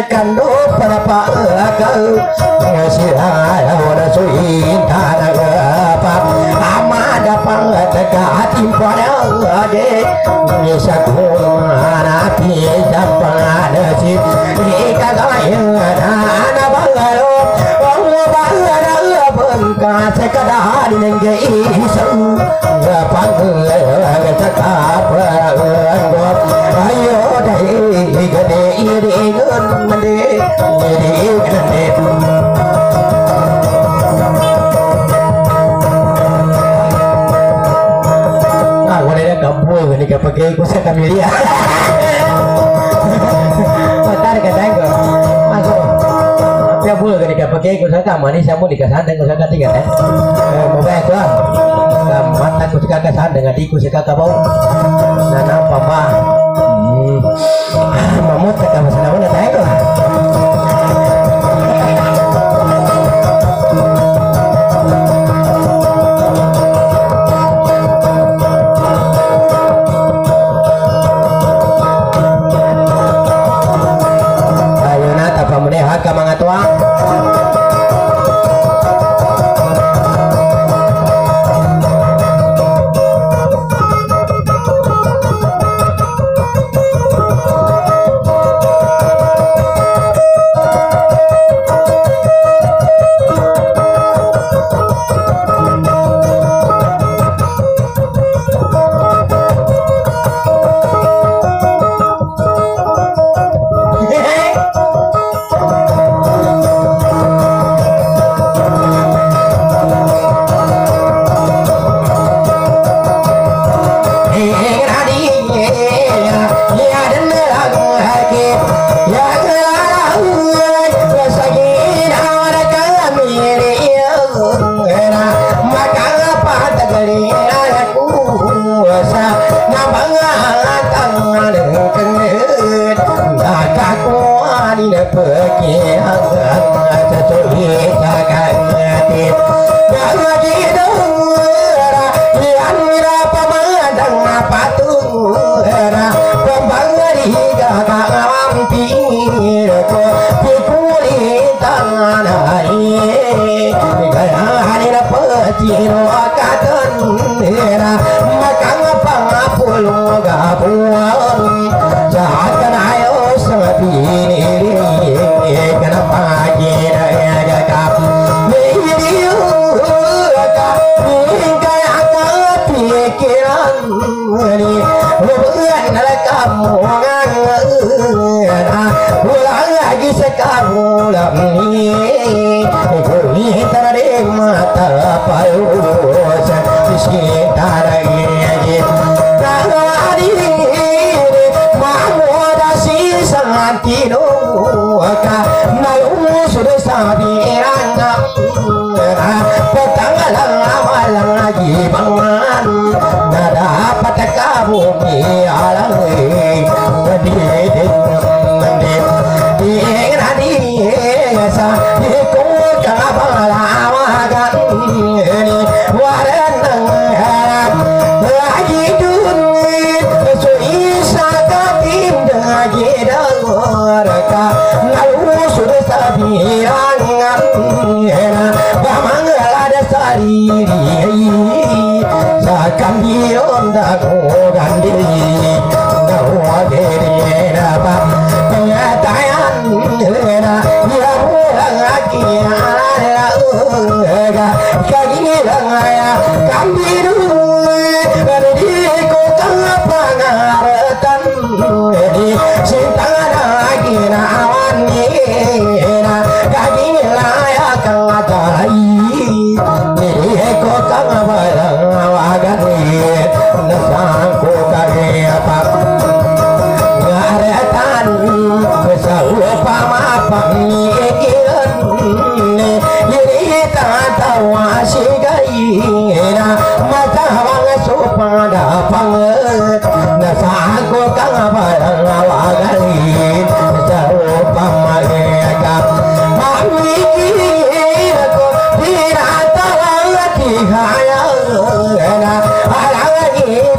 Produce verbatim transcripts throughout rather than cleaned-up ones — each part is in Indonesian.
kando para pakau ngasihaya ora suin tanah apa amada pangataka timpada ade nisakuna ti japada si ikagayana ana bangalo bangalo bangka sekadar nengge isu panggala cakap ayo dai gede iri gun mende iri gede ah boleh kampung ni ke pakai kusa kamilia matar ka tango masuk apa boleh ke ke pakai kusa kamani samu di kasan dengan kusa ketiga eh mau baik tuan mata ku suka kasan dengan diku suka kabau nana papa mamut kata masalah mana tahu ayo nata pamuneha ka mga tuang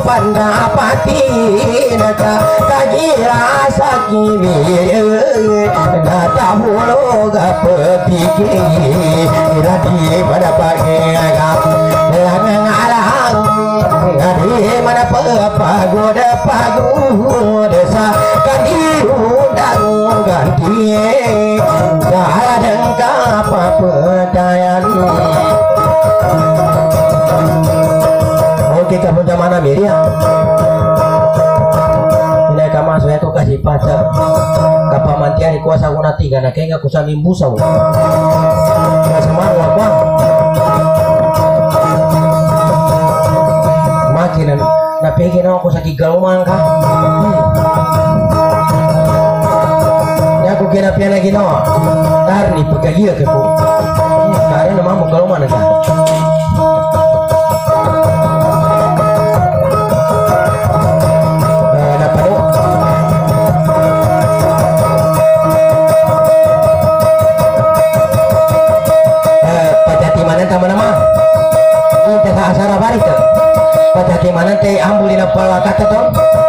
pandapati naka kagira sakimi nata bulu gapetiki iradi pada pagi agam langarang ngadi mana pagoda pagoda sa kadiudang ganti gadang kapa pedayan. Oke kamu mana Miriam ini kamu saya kok kasih pacar kapamantian kuasa guna tiga nak enggak kusa mimbu saw sama apa makinan na pengen ako sa kigaluman ka ya aku kena pian lagi no tar ni pagagia ke ko kare na mamu galuman ka mana teh ambulina pala kata tong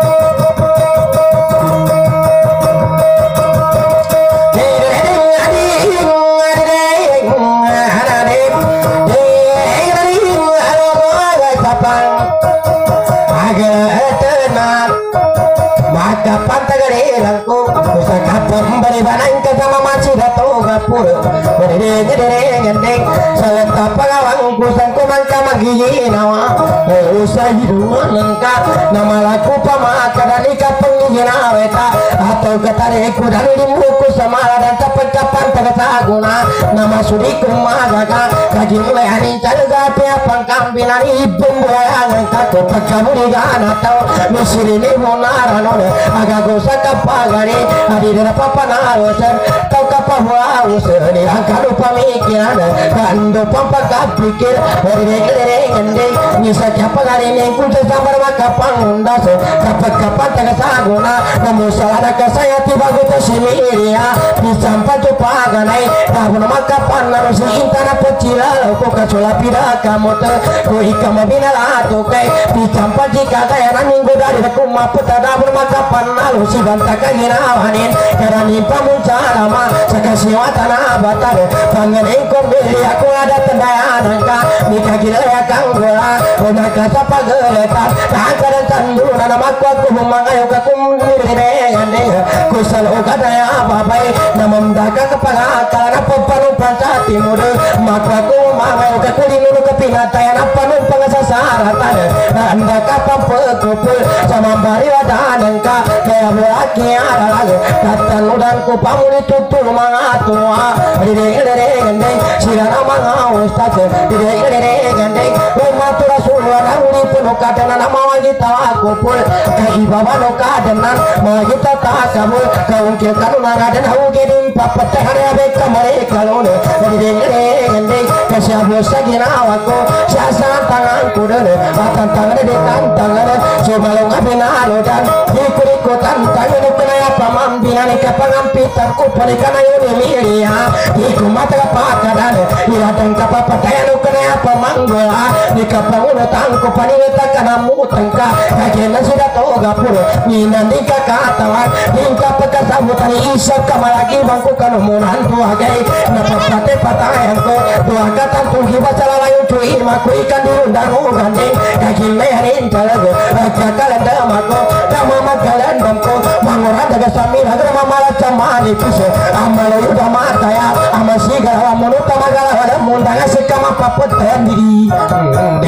maka pantagare langko usaka pemberi banang ke sama maci dato gapur berde gede ngendeng salata pagawang kusan kumangka magigi nawa usah hidup lengka nama laku pamaka dan ika pengigina weta atau ketariku dan limbuku sama dan capai kapan tagasaguna nama sudiku magaga kagi mulai hari caraga pia pangkambinan ibu boyangan kako pakamu digana tau musirini monarano aga gosa kapagari adi dera papa narosan tau kapahwa useni angkadu pamikiran kando pampa kapikir berde gede ngendeng nisa kapagari nengkunta sambar maka pangundas kapak kapan tagasaguna namu salada kasaya tiba gota simiria disampa tupaganai tahun maka panarus intana pecila ko kacola pira kamote ko ikama binala to kai disampa jika kaya minggu dari kuma putada maka panal si bantaka ginawanin karani pamuncara ma sakasi watana batar pangan engko beli aku ada tendayanangka nikah gila ya kanggola ona kata pageleta takara tanduna namaku aku memangayo ka kumire ngande kusal okada ya babai namamdaka kepala kana pepanu pancati mude maka ku mangayo ka kulinu ka pinatayan apanu pangasasaratan anda kapa pekupul sama bari wadanangka kaya beraki ada lagi kata nudan ku pamuli tutul mangatua dide dide ngande sirana mangaus tak dide dide ngande umat rasulullah uli penuh kadana nama wajita aku pul kai baba no kadanan wajita tak kabul kau kira nanga dan hau gedin papa tehare abe kamare kalone dide dide ngande kasih bosa ginawaku siasa tangan kudan atan tangan de tangan sebalong abinalo dan ikut-ikutan tangan kenaya pamambinan kapangampitan ku panikana yuni miria iku mata kapakadan ilatang kapapatayan kenaya pamanggola nikapangulo tangko panilita kanamu tangka kagena sudah toga puro ninandika katawan hingga pekasabutan isap kamalagi bangku kanumunan tuagai napapate patayan ko tuagatan tunggi basala layu cuy maku ikan diundang uganding kagin leharin talago kakalan damako dama magalan bangko mangoran daga samira grama mala camani piso amalo yuda mata ya amasiga amunuta magala wala mundanga sekama papot tandiri di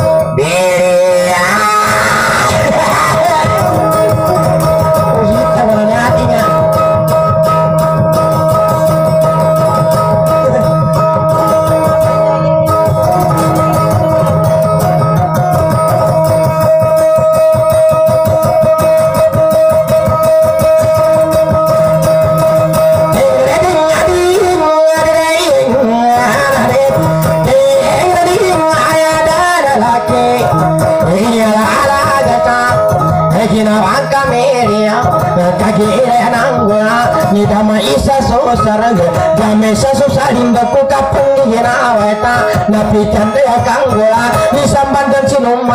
dia usita wala hatinya dama isa so sarang dame sa so salimba ko kapang ginawa ta napitan de kanggola ni sambandan sinumaya to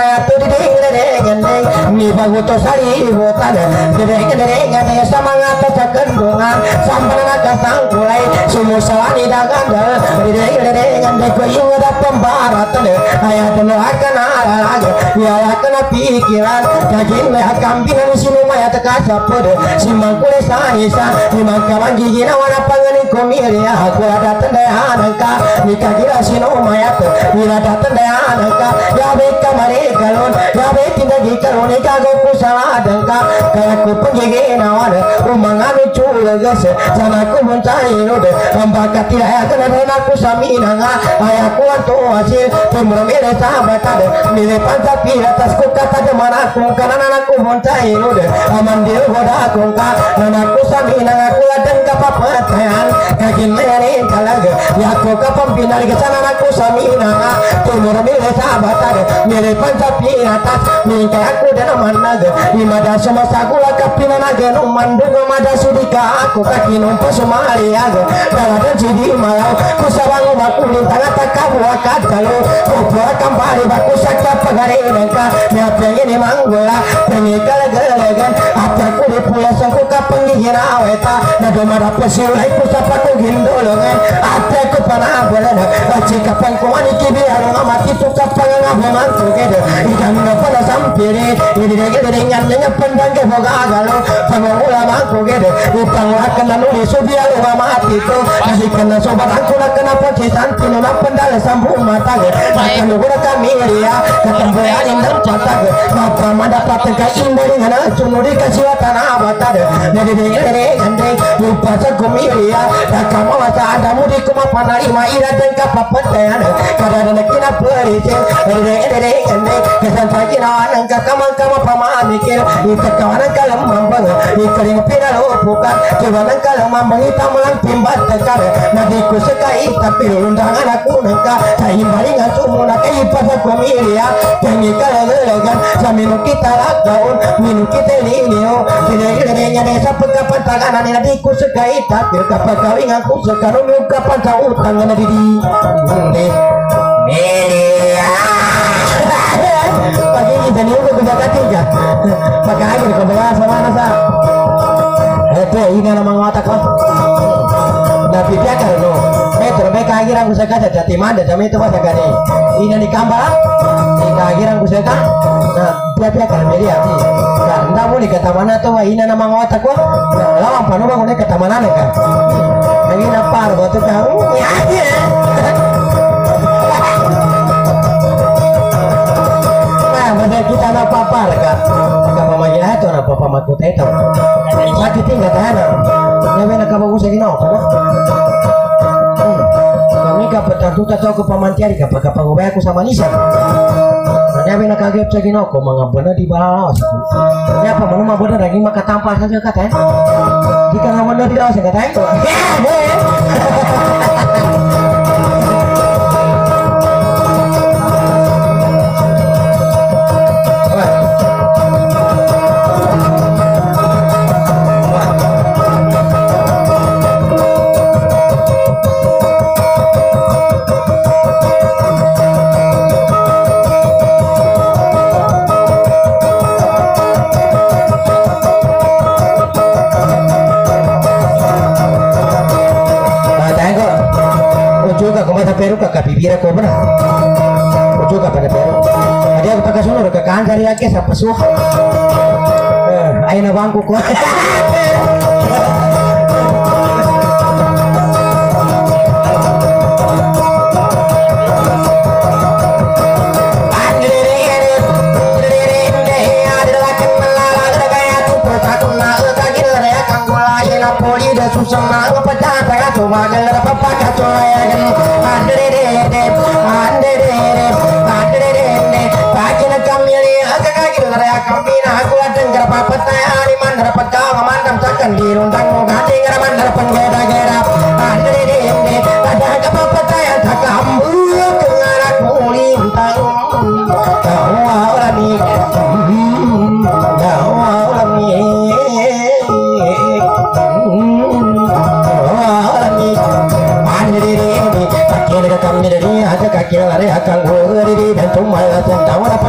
ni baguto sari hutan dereng-dereng ada semangat cakendungan sampana kasangkulai sumusawani dagandal dereng-dereng deko yuda pembaratan aya telu akan alaga ya akan pikiran kagin le kambinan sinumaya tekasapod simangkule sanisa simangkawan gigina wana panganin komiri aku ada tendayanaka nikagira sinumaya ira tendayanaka ya beka mari kalon ya betinda gikalon kago kusala dangka kaya ku penggigi nawan umangami culagas sana ku mencari node ambakati aya kana aku saminanga aya ku antu hasil pemromere sahabat ada mile panca atas ku kata demana ku kana aku mencari node amandir boda ku ka nanaku saminanga ku dangka papatayan kagin mere talaga ya ku kapam pinal ke sana aku saminanga pemromere sahabat ada mile panca atas minta aku dan managa imada sama sagula kapina naga no mandugo mada sudika aku kaki nompo sumari aga daladan sidi malau ku sabangu baku lintanga takabu akad kalau kupura kampari baku sakta pagare nangka nyapnya ini manggula pengikal gelegan ataku di pulau sangku kapenggihin aweta nado mada pesilai ku sapaku gindolongan ataku panah boleh jika pangkuan ikibi harung amati tukap pangang mantu kede ikan pada sampiri ini dia dengan pendang ke boga agalo pangula mangku gede utang akan lalu subia lu mati itu kasih kena sobat aku nak kenapa cisanti nona pendal sambung mata ge akan lu kami dia ketemu yang dan patah ge apa mendapat kasih dari mana cuma dikasih tanah mata ge jadi dia gede lupa sekumi dia tak kamu masa ada mudi kuma panai maira dan kapapatan kadang nak kena perisi gede gede gede kesan pagi nawan kamang kama pama mikir ita kawanan kalam mambang ikering pinalo bukan kawanan kalam mambang ita melang timbat tekar nadi ku sekai tapi undangan aku nengka saya maling asumu nak ipas aku milia pengi kalalegan saminu kita lagaun minu kita linio kira-kiranya desa pekapan tanganan nadi ku sekai tapi kapan kawin aku sekarang kapan tahu tangan nadi di milia pagi ini jadi udah kerja ketiga pakai aja di kebelah sama nasa itu ini nama ngotak kok tapi dia kan lo metro mereka akhirnya aku seka jati mana jam itu pas gani ini di kamar ini akhirnya aku seka nah dia dia kan media nah entah mau di kata mana tuh ini nama ngotak kok nah lawan panu bangun di kata mana nih kan lagi napar batu kau ya kita nak apa leka leka pamanya itu nak papa makut itu lagi tinggal tanah nyampe nak bagus lagi no kami kapan tentu tak tahu ke pamantiari kapan kapan gue aku sama Nisa nyampe nak kaget lagi no kok mengapa di bawah nyapa mana mah bener lagi maka tanpa saja kata jika nggak bener di bawah kata itu Peru kakak bibir aku benar ujuk pada Peru ada aku pakai sunur ke kan cari lagi siapa suh eh ayo na bangku kok susah nak pecah pecah cuma gelar apa kacau ya kan ande de de ande de de ande de de pagi nak kami lihat kakak gelar ya kami nak aku dengar apa tanya di mana dapat kau mandam takkan di rundang mau ganti gelar mandar penggeda gera ande de de ada apa tanya tak kamu kengarak mulintang kau orang ni kau orang ni kaki lari akan guru dari dan cuma dan tahu apa enggak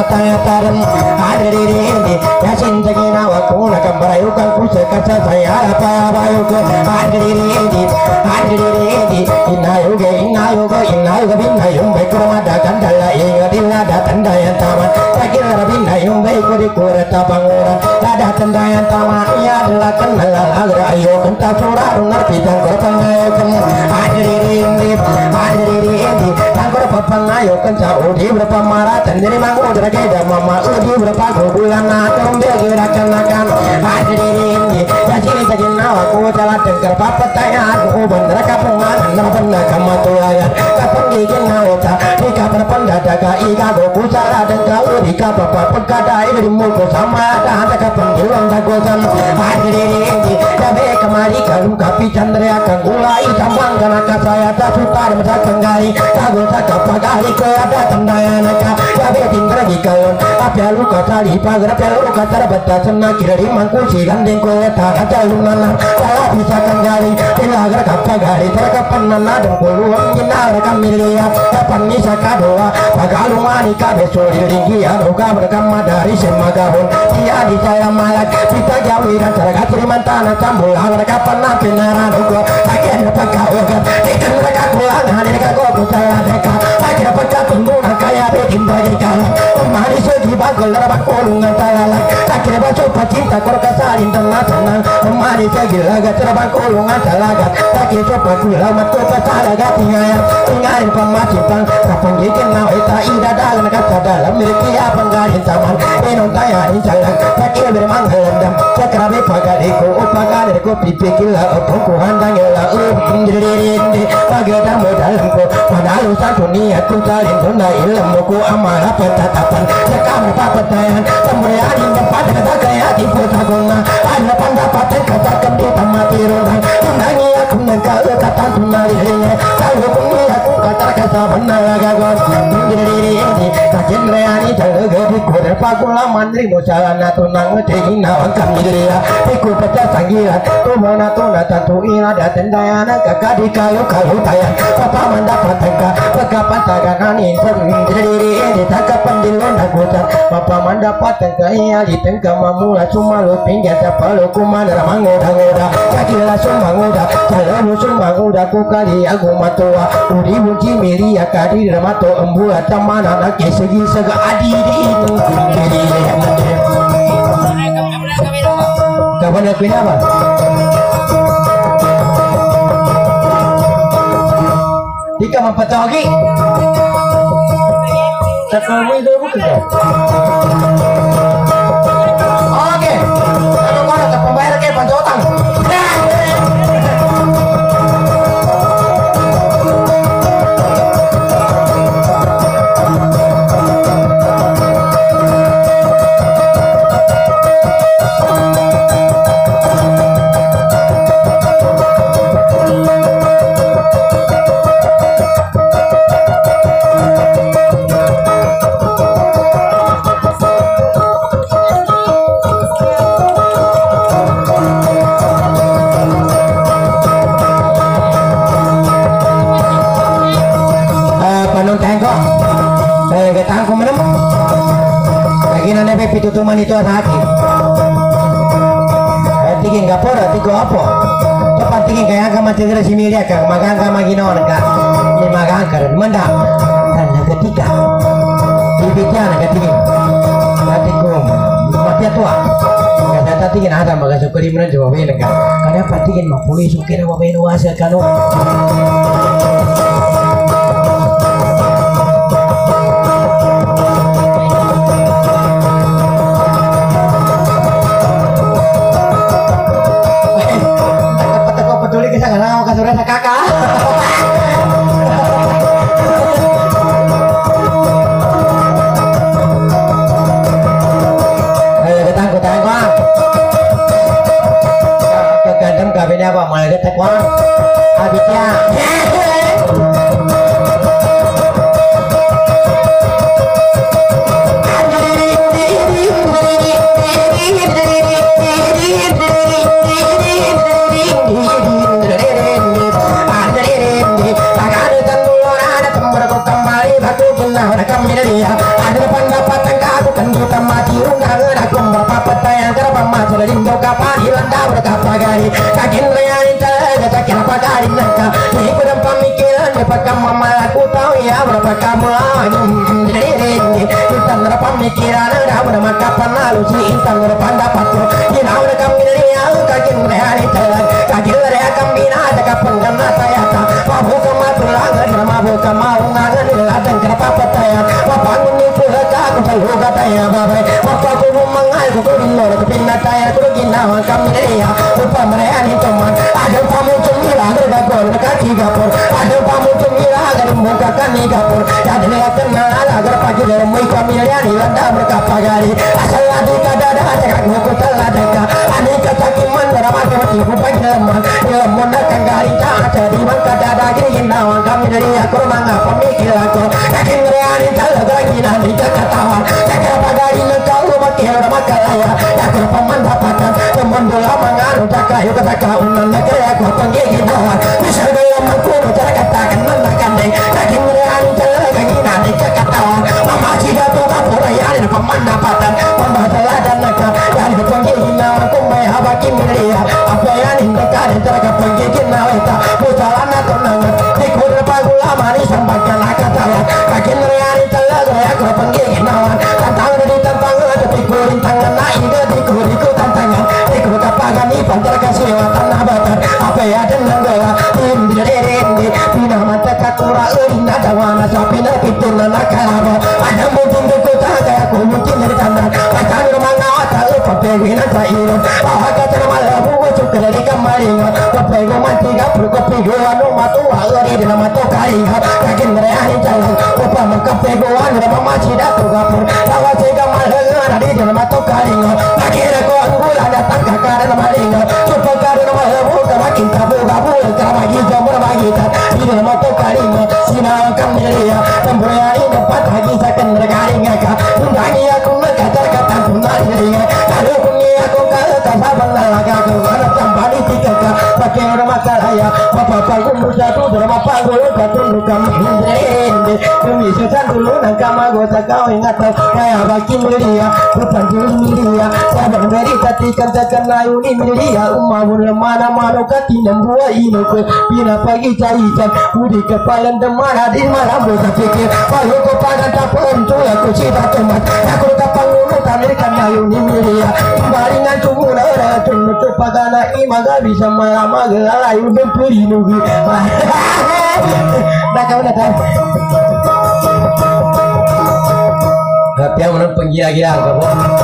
tanya taran ada di ini ya cinta kita waktu nak berayukan kusaka saya apa bayukan ada di ini ada di ini inayoga inayoga inayoga binayung baik rumah dagan dala ingat illa datang daya taman sakira binayung baik di kureta bangunan ada tendayan taman ia adalah kenal agar ayo kenta surah ngerti dan korbangayokan ada di ini ada di ini tangkor papangayo kenta udi berapa marah tandiri mangu derajat mama udi berapa bulan atau gerakan akan ada di ini ya sini saja nawa ku jalan dengker papa tanya aku bener kapungan bener kamu tuayan kapung gigi naweta di kapan pendadaga ika goku salah dengka udi kapapa pekadai dari muku sama ada ada kapung dilang dagosan ada di ini kabe kemari kalung kapi chandra akan mulai sambang karena saya tak suka masa kenggari kago tak kapagari ke ada tandayana kabe tinggal di kawan apa luka tali pagar apa luka terbatas senang kira di mangku si gandeng ko tak ada lumana salah bisa kenggari ilagar kapagari terkapan nana dan puluhan ginar kamilia kapan bisa kadoa pagalumani kabe suri ringgi anuga berkama dari semagahun dia di saya malak kita jauhi dan tergat terima tanah cambul agar kapan napi naranugo akhirnya pagkawagan ikan mereka pulang hari mereka goku saya deka akhirnya pagkatungguna kaya bikin bagi kalah umari segi bagol rabak kolungan talalak akhirnya bacoba cinta korka salin tengah tenang umari segi laga terbang kolungan talagat akhirnya coba gula matu pasalagat tinggal tinggalin pemacipang kapang gikin naweta ida dalam kaca dalam miliki apa ngarin taman enon tayarin jalan akhirnya bermanggal lendam cakrabe pagaliku upagaliku pipikila opungku handangela upingirindi pagada modalku padahal satu niatku salin tunda ilmuku amarah petatapan sekamu papatayan sembriani pada kata kaya tipu taguna ada pendapatan kata kendi tamati runang tunangi aku nengkal kata tunarinya kalau bunyi aku kata kata benar gagal ingirindi kajen reani jaga di kode pakula mandri musalana tunang ngedegi nawang kamilia iku pecah sanggilan tumona tuna tatu ina daten dayana kakak di kayu kayu tayan papa mendapat tengka pekapan taganan insen ingirindi ini takapan di lona kutan papa mendapat tengka iya di tengka mamula cuma lu pinggir siapa lu kumandara mangoda-ngoda kakila sumba ngoda salamu sumba ngoda ku kali aku matua udi bunci miria kadi ramato embula tamana nake segi sega adi di itu jadi kapan aku ini apa? Dika mempatogi Sakamu itu bukan ya? Oke kalau kau ada pembayar kayak pancotang pitutuman itu sakit tinggi nggak pora tigo apa cepat tinggi kayak agak mati dari sini dia kan magang agak magino enggak ini magang karena mendap dan yang ketiga bibitnya anak tinggi nanti kum mati tua kata tadi tinggi ada magang sukuri mana coba beli enggak karena apa tinggi mah polisi sukira mau beli nuasa kanu kakak ayo ketang ketang bang kegandam kabinnya apa malah ketek bang habisnya ada pendapat yang kerapam masuk lindo kapan hilang dah berkapagari kakin reani telaga kakin pagari nangka ini kurang pemikiran dapat kamu aku tahu ya berapa kamu lagi ini kita berapa pemikiran ada berapa kapan lalu si intan berapa dapat tuh ini udah kami dari aku kakin reani telaga kakin reani kami ada kapan kena saya tak mahu kamu tulangan mahu kamu ngangan ladang kenapa petaya bapak ini pula aku selalu katanya bapak bapak aku mengai aku bingung aku pindah tayar aku ginawan kami dia lupa mereka ni teman ada kamu cemira ada gapur kaki gapur ada kamu cemira ada muka kami gapur ada ni kenal agar pagi dalam mai kami dia ni landa berkapagari asal ada kada ada cakap aku telah deka ani kata kiman ramai mati bukan teman dia menakan gari tak jadi maka ada ginawan kami dia aku mengapa mikir aku kaki mereka ni telah lagi nanti ketawa cakap pagari lekau makin makalaya ya kerpaman dapatan teman bola mangaru cakap yuk cakap unan negara aku panggil ginawan bisa gaya mampu cara katakan menakan deh kaki mereka ni telah lagi nanti ketawa mama tidak tu kapur ya ni paman dapatan mama telah dan nakal yang panggil ginawan aku mai habaki mereka apa yang ni dekat cara panggil ginawan tak mutalan atau nangan ikut pagula mari sampaikan kata kaki mereka ni telah gaya aku panggil ginawan tantang dari tantang ada pikurin tangan naik ke dikur ikut tantangan ikut kapagan ipan terkasih tanah batar apa ya dengan gaya tim dirindi pina mata kakura urin ada wana sapina pitur nakala ada mungkin ikut ada aku mungkin dari tanah akan rumah ngawata papegina sairo ah kata malah buku cukup dari kemarin papego mati gapur papego anu matu agari di nama to kali kakin mereka ni jalan papa makapego anu nama maci datu gapur lawa sega malah ada di nama to kali akhirnya ko anggul ada tangga karena malinga coba karena malah buka makin tabu gabu kerabagi jamur bagi tak di nama to kali sinang kamderia tempoya ini pat lagi sakan mereka ingaka undangi aku kata kata tunai dirinya kalau punya aku kalau tak sabar lagi aku kalau tambah di tiga pakai orang makalaya bapak bapak muda tu drama panggul batu lukam hindrende kami setan dulu nangka magota kau ingat kayak bagi mulia berpanjul mulia sabar beri tati katakan layuni mulia umahun lemana mano kati nembuah ini ke pina pagi caikan budi kepalan demana di malam bosa pikir kalau kau padan tak pentu aku cita teman aku tak panggul Amerikan layuni mulia baringan cumur ada tunutup pagana imaga bisa malama gelayu dan perinugi dah kau dah tahu tapi yang mana penggila-gila kau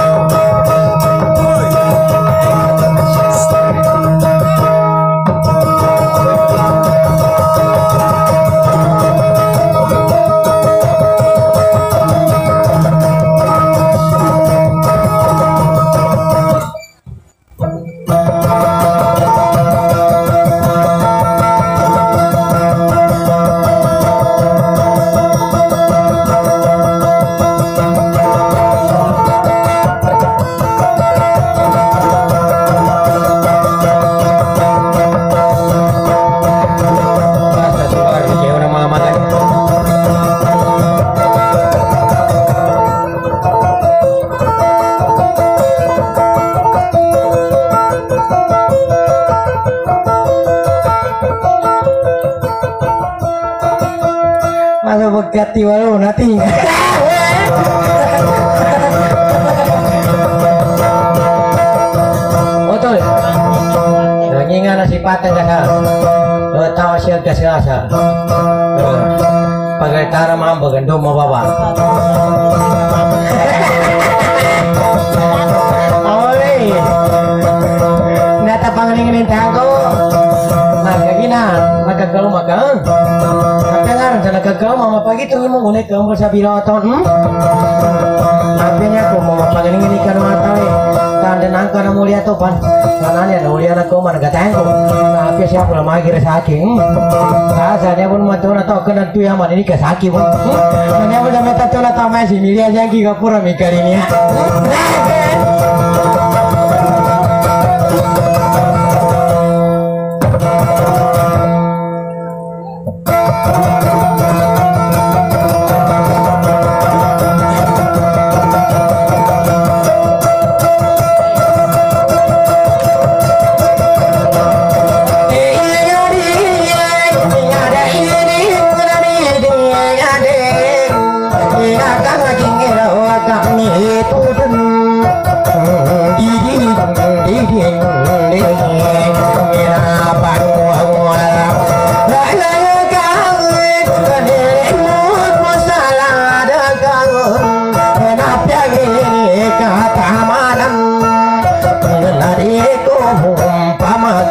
Gati walau nanti betul ngingan nasi patah dah tahu siapa siapa pakai cara mampu gendum mau bawa oleh nata pangling tangko maka gina maka kalau maka sana kagak mama pagi tuh mau mulai ke umur sabiroton hmm? Akhirnya aku mau pagi ini kan mata eh tanda nangka na mulia tuh pan sananya na mulia na ko marga tangko na apya siya pula magi resaki kasa dia pun matu na to kena tu yang mana ini kesaki pun mana pun sampai tato na to masih milia jangki kapura mikarinya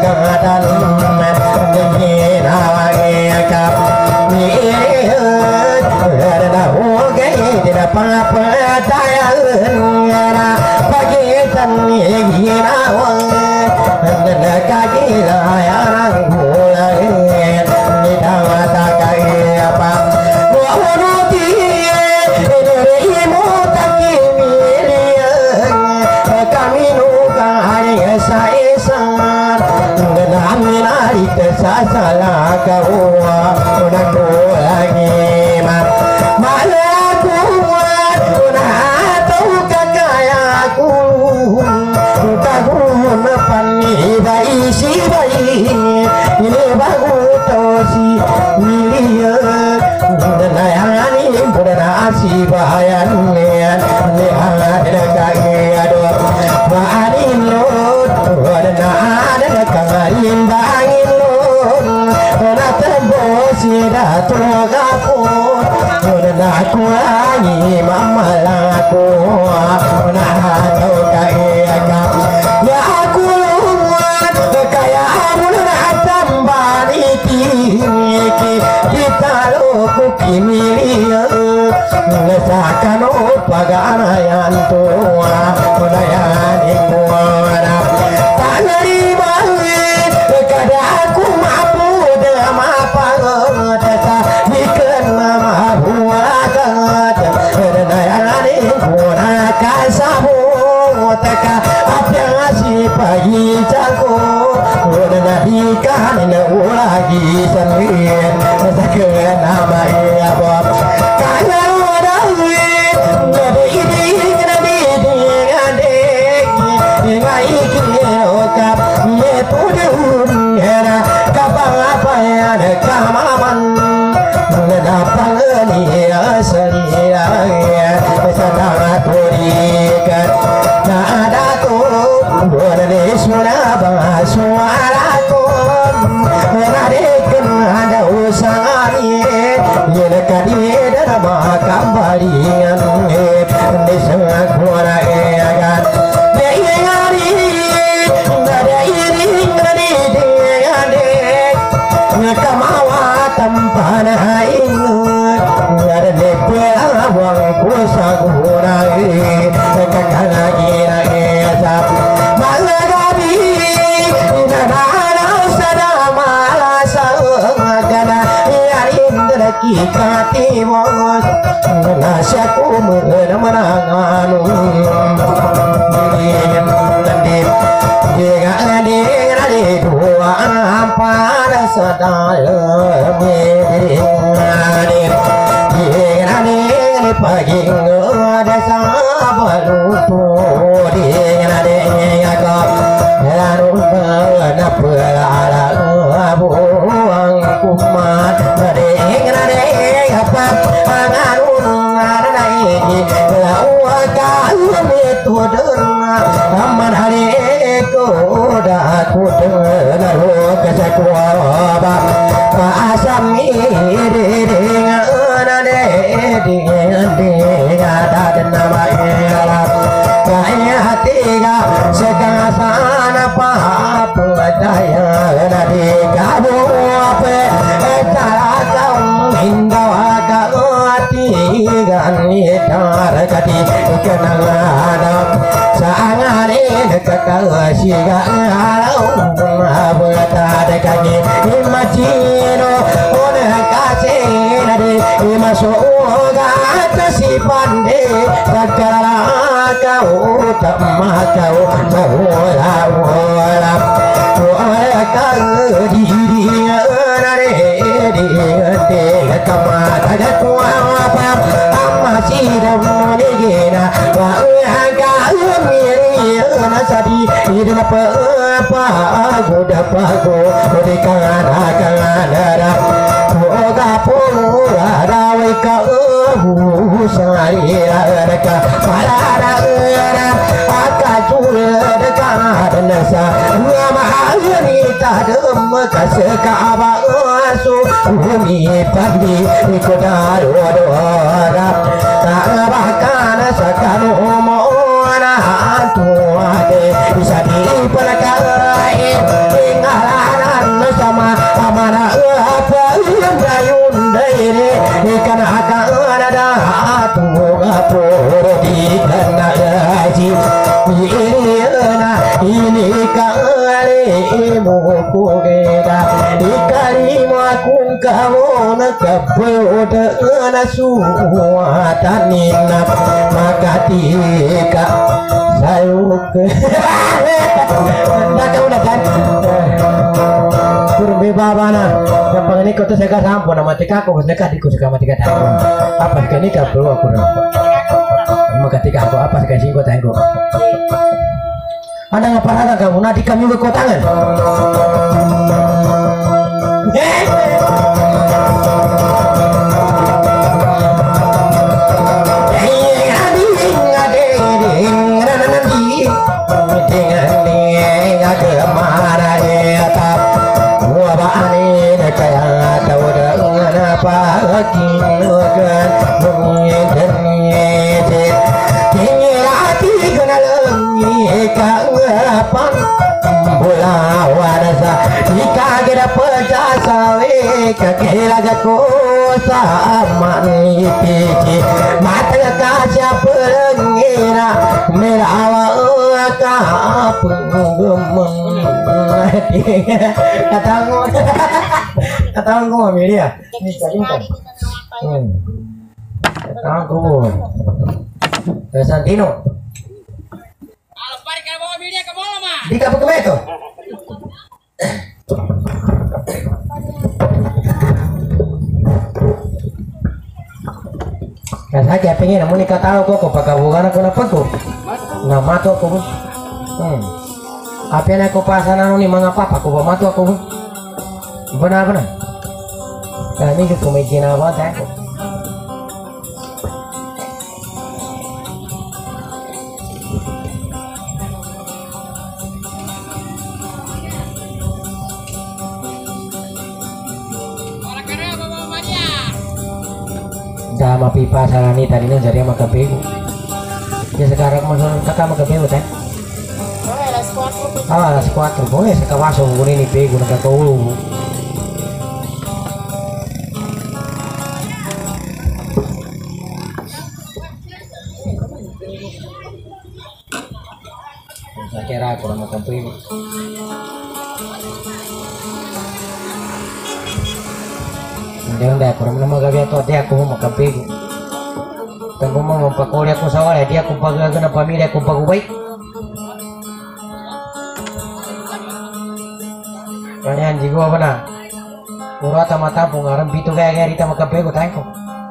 kadan dingin awak ni ada hoge tidak apa daya ngara pagi tan ingin awak nanda kaki layang mulai ni dawa takai apa wahunuti ini mu taki milian kami nuka hari saisan nami nari kesasala kau unandu lagi mat malaku unatu kakayaku kagun pani bai si bai ini bagu tosi milian nayani budana si bayan nian nian kaki ado baanin lot wadana ada kangarin bangin lot wana tembos ida togapun wana aku ani mama laku wana tau kai agak ya aku muat kaya wana tambari kiki kita loku kimilia ngesakan pagarayan tua udayan ikuara tanari bangin kada aku mampu dama pangotasa ikan mama buagat udayan ikuara kasabu taka apa si pagi jago udah ikan lagi sendiri sekian nama ia bab kaya wadawin ngade ini ngade ngade ngai kiokap yetu dunia kapang apa ya kamaman ngedapang ni asli ya sedang kurikan tak ada tu boleh suara bahasa Mereka ada usaha ni, ia kadi darah kambarian ni, ni sangat kuat agan. Dia ngari, ada ini ngari dia dek, kamawa tempat ingat, ada lepel awang kuasa kurai, kakak lagi lagi asap, malagadi, nana sadama. Kita timos nasiaku menanganu dingin dendam jika ada di dua pada sedalam dingin jika ada pagi ada sabar untuk dingin dingin kau lalu berapa buang kumat dingin dingin apa angarun ngarnai lawaka itu derna aman hari ko dah ku dengar kesakuaba asam iri dengan ade dengan dengan ada nama ialah kaya hatiga sekasan apa daya nadi kamu apa cara kau hingga hati gani tar kati kenangan sangat kekal siga alau abata dekani imajino oleh kasih nadi imasuga si pande segala kau tak kau bola bola bola kau diri nare diri kamata tua apa masih dalam negara wahga miri nasadi hidup apa apa goda pago dekan akan ada boga pura dawai kau sari ada para ada akajul dekan nasa mahani tadem kaseka su bumi pandi ikodaru adora tabahkan sakanu moana tuade bisa dipelkai ini ikan akan ada tunggu prodi karena gaji ini ini kali muku beda ikari maku kamu nak bodoh semua tanina maka tika sayuk dah udah kan kurang bebabana yang pengen ikut saya kasih ampun nama tika aku dekat ikut sama tika tahu apa sekali nikah perlu aku maka tika aku apa sekali singkot aku ada ngapa ada kamu nanti kami berkotangan kakek kosa maniti mata kaca pengira merawa kapunggemen katanggo katanggo media ini cerita katanggo Santino alpar ka bawa media ke bola mah di kapuk itu Kasi pengen namun nikah tahu kok pagkabugan ako na pagko. Namato ako. Hmm. Apa na ko pasanan ni mga papa ko pamato ako. Bana bana. Kami ko may ginawa tayo. Sama pipa sarani tadi nih jadi sama kebegu. Ya sekarang masuk kakak sama kebegu teh. oh alas kuatro Ah alas kuatro boleh sekawaso guni ni begu nak kau. Saya kira aku sama kebegu. Dia udah kurang nama gabi atau dia aku mau kamping. Tunggu mau pakoli aku sawal dia aku pakai kena pamilya aku pakai baik. Kalian jigo apa na? Urata mata pungaram pitu kayak kayak kita mau kamping aku tangko.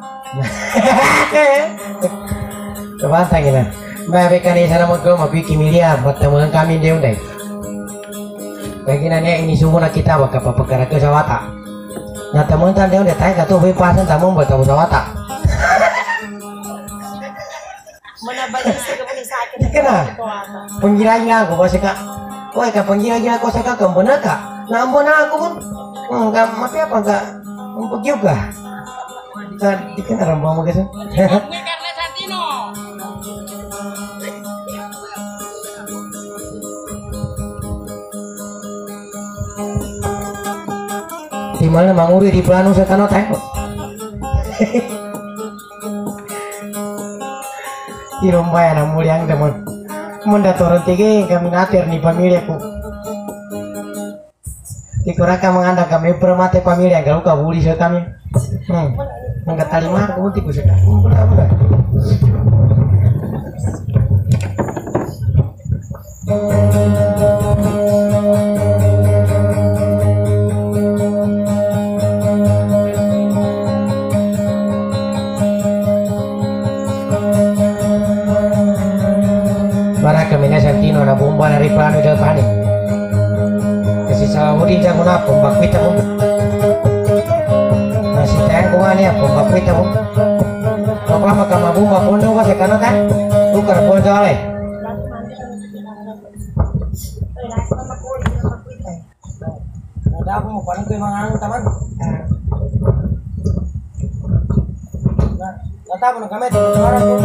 Coba tanya na. Baik kan ini sana mau kau mau bikin milia buat teman kami dia udah. Baginannya ini semua kita bakal perkara kesawata. Nah teman kan dia udah tanya kata gue pasan tamu buat tahu sawata. menabalik sa kamu sakit Kena penggilanya aku pasti kak. Wah kak penggilanya aku saya kak benar kak. Nah ampun aku pun enggak mati apa enggak empuk juga. Kan dikenal rambang mau gitu. karena Santino Di mana manguri di plano sekarang tengok. Di rumah ya namun yang teman. Munda turun tinggi kami ngatir nih pamilyaku. Dikurangkan menganda kami permate pamilya kalau kau buli se kami. Hmm. Enggak talimar aku tiku se. Udah Para kami na Santino na bomba na ripano del pani. Kasi sa huli dyan ko na pumbakwita mo. Nasitayan ko nga niya pumbakwita mo. Kapag makamabumba po nyo kasi kanan ka. Tukar po sa alay. Nada ako mo paano ko yung mga anong taman. Nata ko na kami. Tumarap po.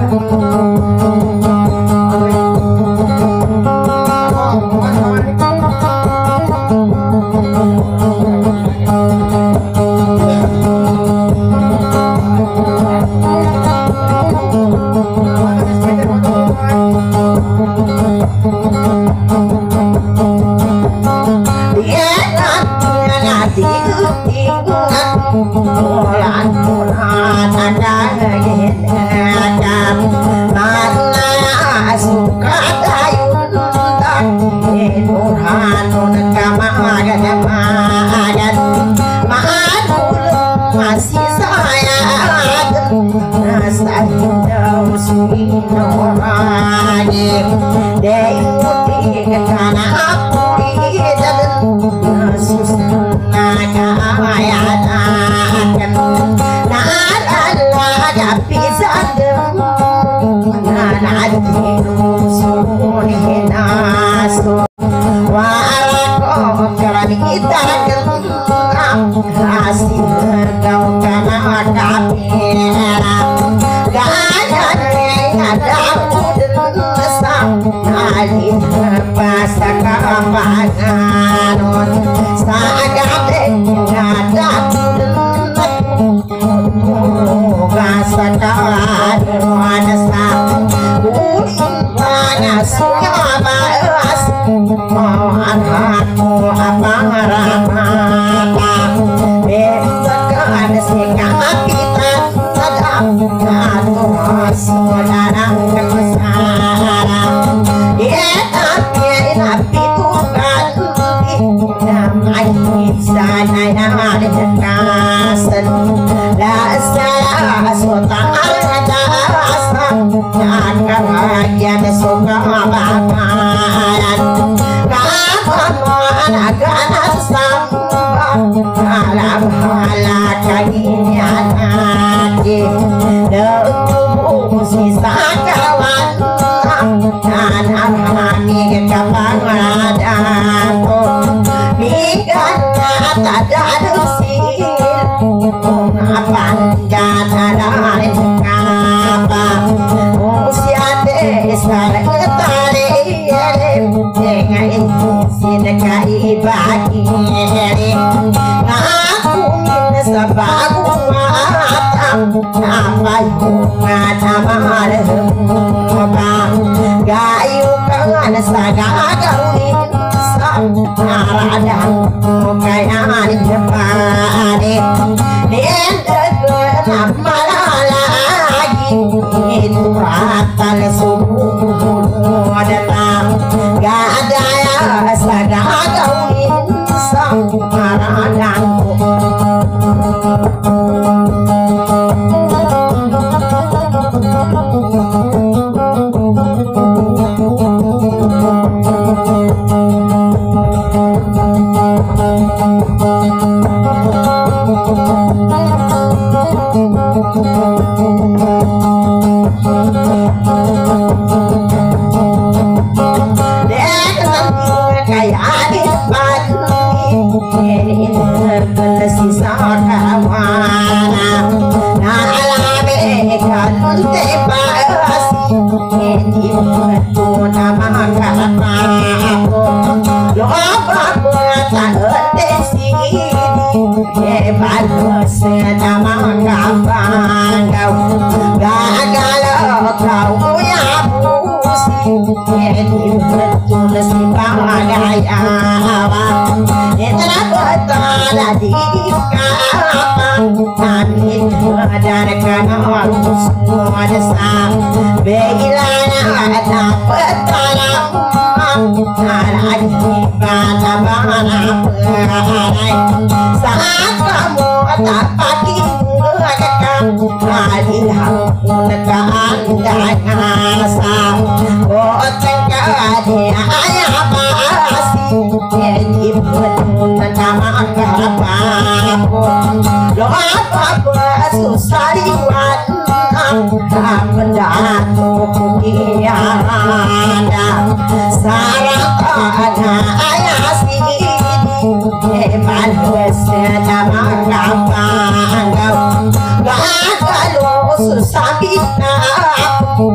Susah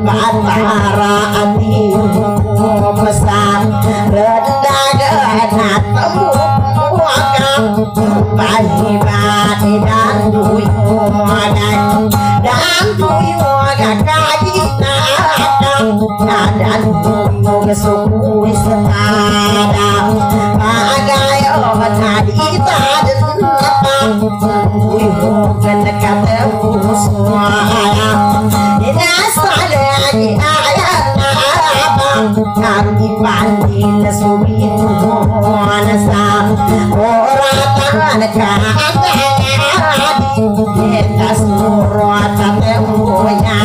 batara ati pesan rendah genat temu wakam bagi bati dan dui wagai dan dui wagai kaji nakam dan dui suku setada bagai obat tadi taden dui bukan dekat musuh kami pandil subitu monasa oratan kaadadi kita surata temunya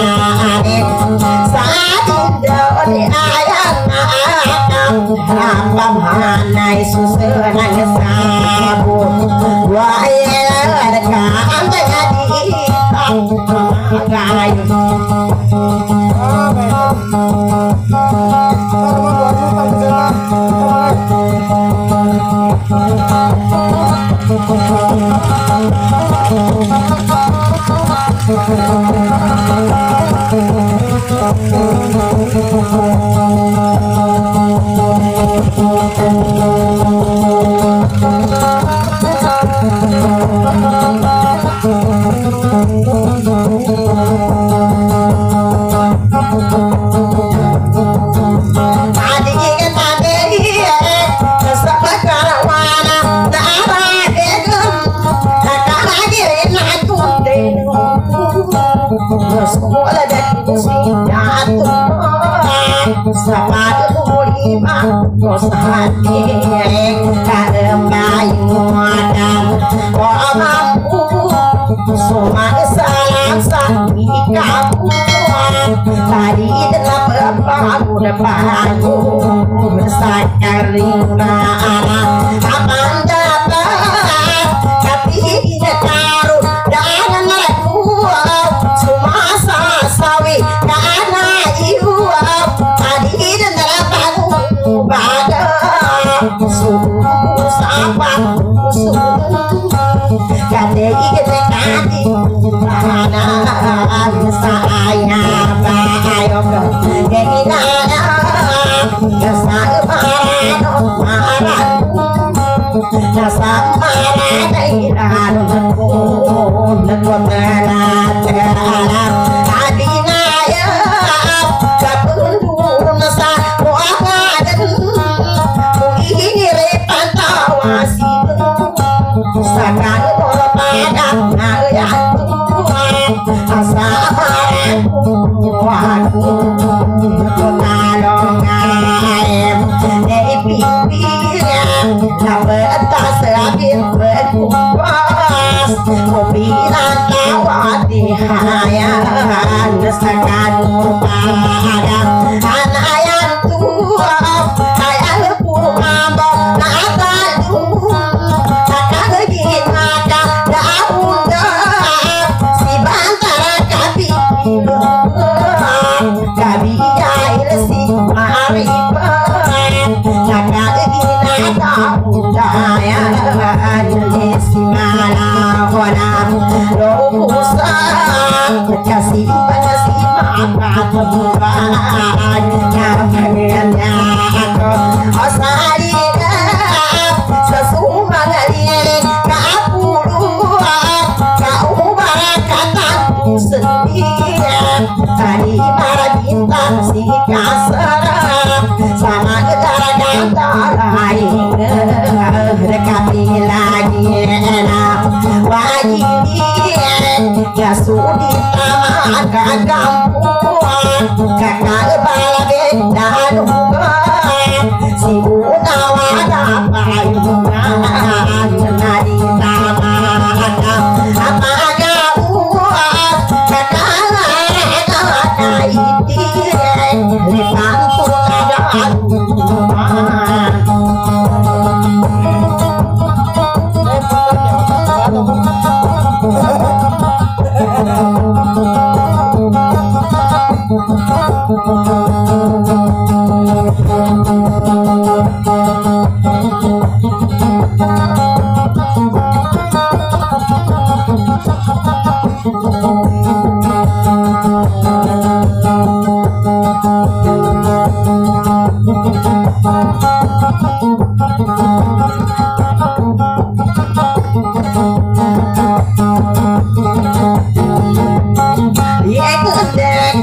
sadinda di ayat apa mana susenang sabun waya kaadadi kayu sepatu lima kos hati karena muatan kau mampu semua salam sakti kamu tadi dalam berpaku depanku bersakar lima kapan datang tapi tidak taruh dan aku semua sasawi karena ibu pada suku sapa suku kade ike kadi mana saya bayo keina kesal marano marano kesal marano irano nekona tera adina ya kapun nasa ini repantawasi sakang bola padang ayat asahan waku nolong ayam dari pipinya lambat serabit berkuas mobilan lawat di hayan sakang padang anayan tua kasih kasih maaf Tuhan nyamanya aku osarina sesuma dari kapuluan kau barakatan sendirian tadi para bintang si kasar sama negara kata lain dekati lagi enak wajib ya sudi taman kagampuan kakak balabe danukan si unawana payungan nadi taman apa gauan kakak kakak itireng lipantu kagaan Thank you.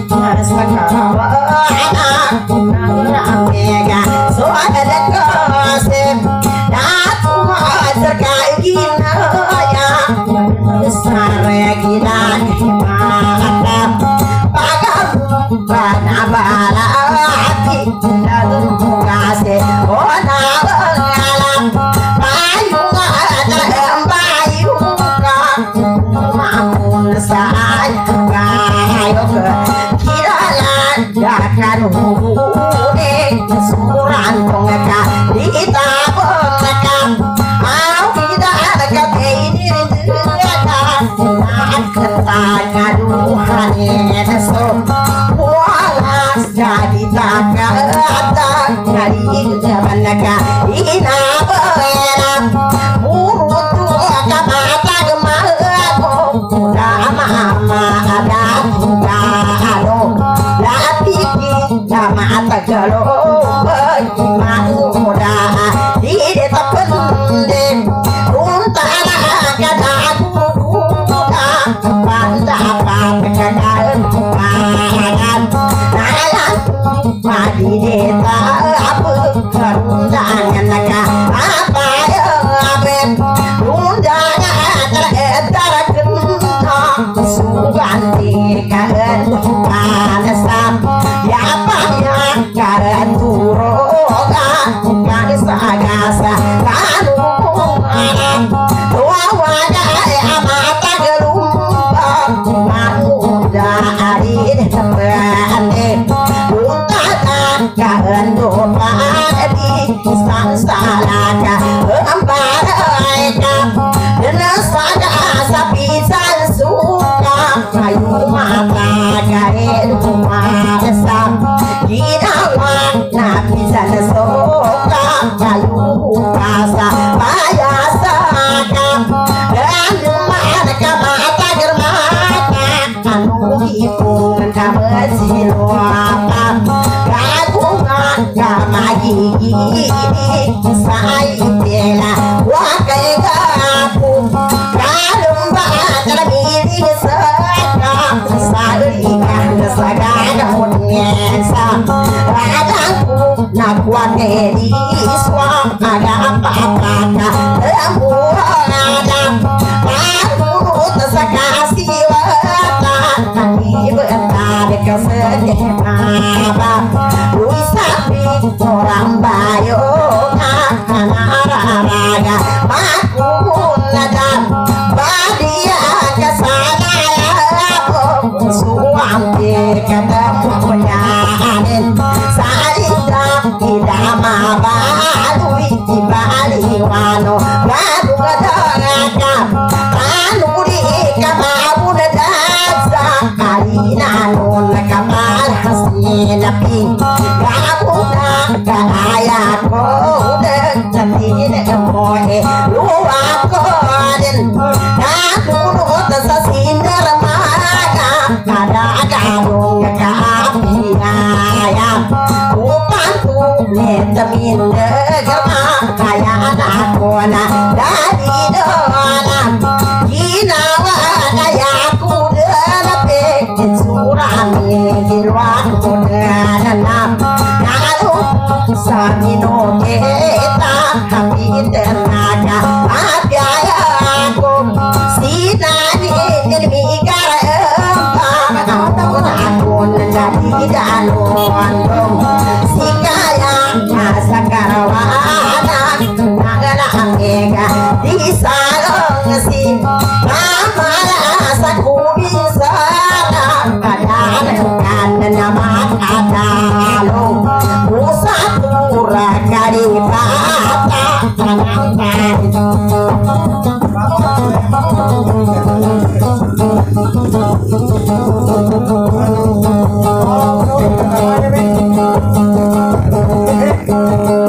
Thank you.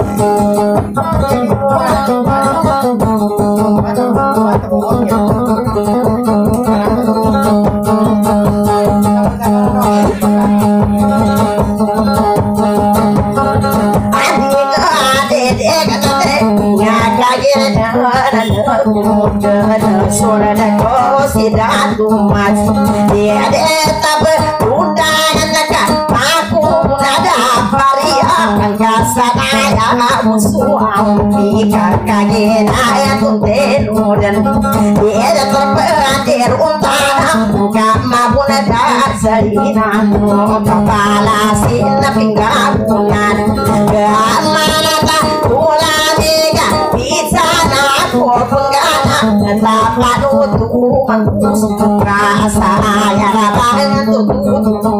kagina ya tuntelu dan dia terperantir untanam kama bunadar salinan kepala sina pinggabunan gamana tak ulamiga bisa naku penggana tetaplah nutu rasa ya rabangan tutu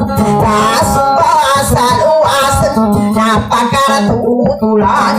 rasa luas napakar tutulan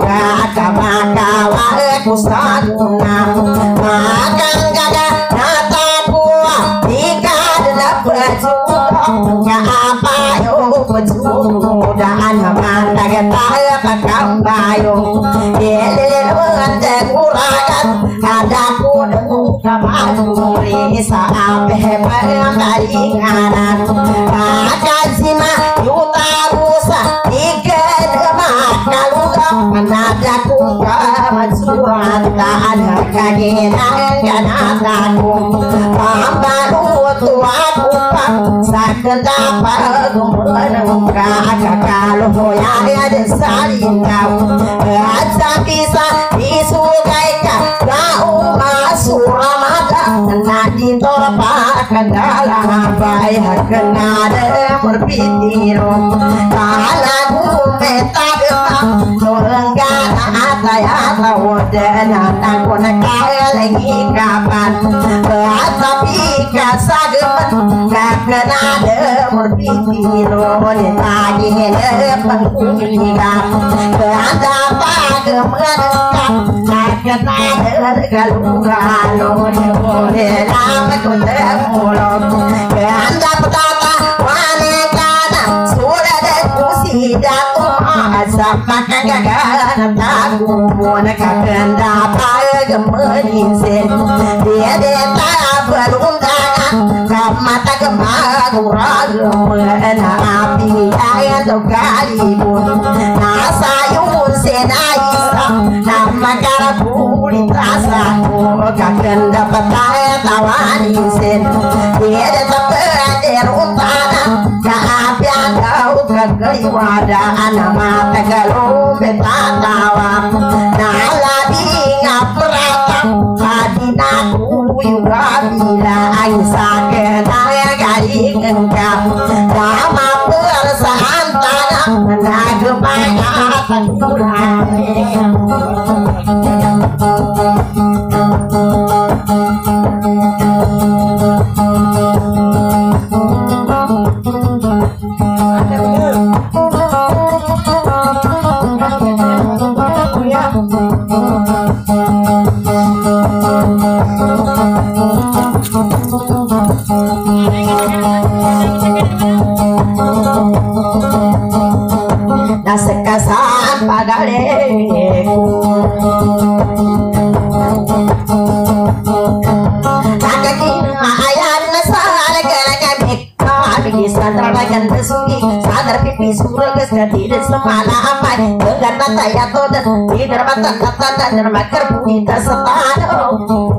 kama-kama kusaguna makan gada nata kuah ikan lepecuknya apa yo pecudan manda getah pakam bayo elele wante kuragan ada kudu kamari sampai pengaringan makan sima yuta rusa ikan makaluga menada kuka mensuran tahan kagenan ganataku pambalu tuaku pak sakit apa gemeneng kalau ya desarin kau aja bisa disugaikan kau masuk Ramadan nanti torpakan dalam bayar kenada berpikir kalau meta gemam enggak saya tahu dan aku nak lagi kapan tapi kasageman kena ada berpikir lagi penghidap ada pageman kena ada kalau boleh lama kundemulom anda petata wanita sudah ada kursi datuk sama kagagalan taku nak kena pageman dia dia berundangan mata kemaguran mena api ayat kalibun nasayun senaisa nama karapuri trasaku kakek dapat tawani sen dia dapat berajar untangan api kau kagak wadah nama tagalu betatawa nalabi ngaprata adinaku yurabila aisyah kenaya garing engkau sama perasaan tanah menagepayatan Tuhan Nasekasan pagaleku kakakina ayan nasal galakabik bisa terbagan besuki sadar pipi surga tidak semala apa dengan mata ya dan tidak mata kata dan makar puita setano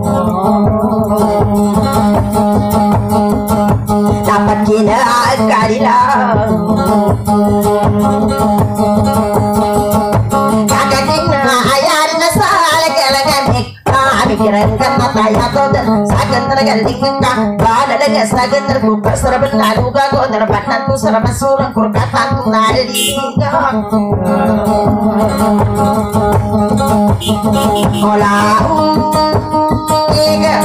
dapat kina kalila kakakina ayan nasal galakabik pikiran kan mata ya dan sakit tergalingkan pada dengan sakit terbuka serba lalu gago terbatan tu serba surang kurkatan tu nari olah tiga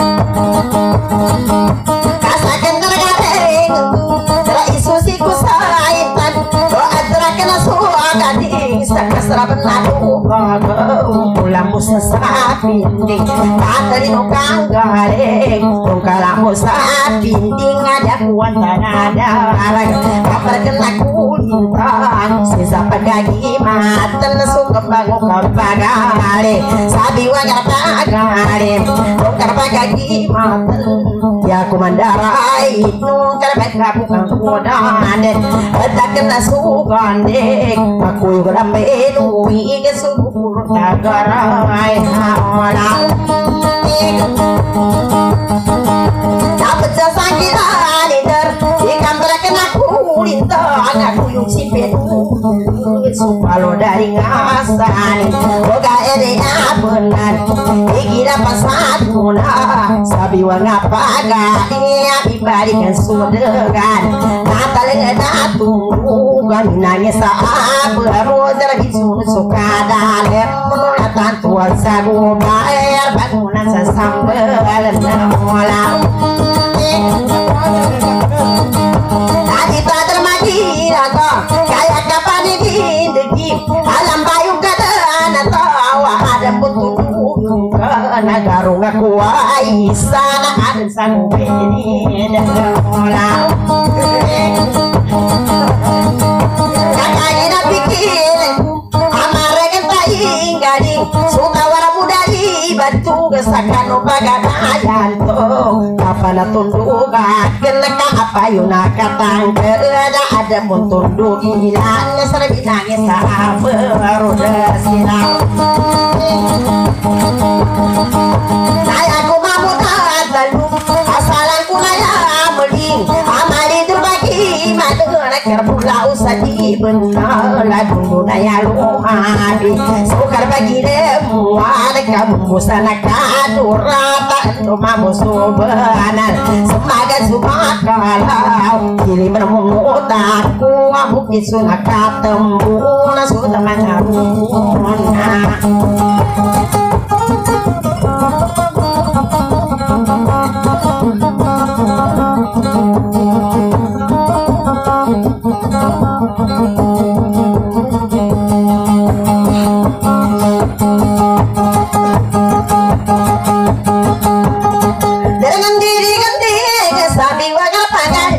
kasakan tergaling telah isu siku saitan doa terakan suara gading sakit serba lalu pulang musa sapinding kateri nukang garing nukala musa pinding ada kuan tanada arang kapar kena kulintang sisa pagagi matan suka bangu kapagare sabi wagar pagare nukar pagagi matan ya kumandarai nukar pagagi kudan ada kena sugandek aku juga menu ike subur kagarai haola dapat sakit lider ikan terkena kulintang aku yung sipet supalo dari ngasan boga jadi benar dikira pasat guna sabi wangapa gani dibalikan sudegan natal ngedatu gani nangis saat baru terhitung sukada lematan tuan sagu bayar bangunan sesambel mola tadi padar mati atau kayak kapan ini degi alam bayu kata atau ada butuh karena garung aku sana ada sang beni dan mola kakaknya pikir amarkan taing gading suka wara mudari batu gesakan bagadayan to kapana tunduga kenaka apa yuna katang ada ada mun tunduk hilang serbi nangis baru desilang saya aku mampu tahan lalu asalanku naya meling amali terbagi madu nakar pula usah di benar lagu naya lumadi sukar bagi demu ada kamu musana kadu rata rumah musuh benar semaga sumakalau kiri menemutakku aku kisuna katembu nasu teman haruna dengan diri ganti kesabi wajar pakai